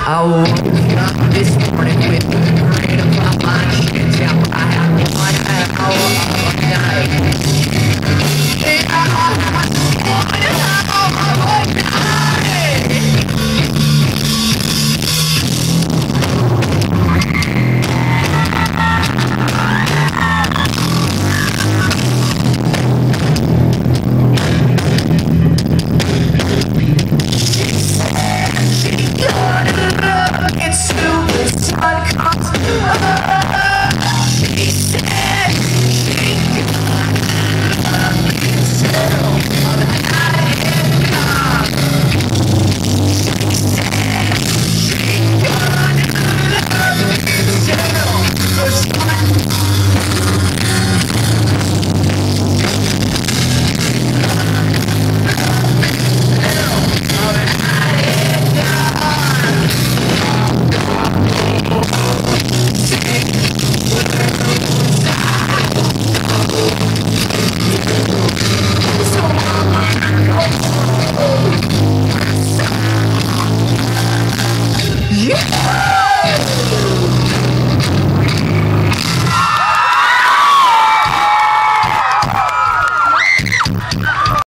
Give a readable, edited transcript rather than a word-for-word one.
I woke up this morning with the brain of my mind. Yeah, I had 1 hour of night.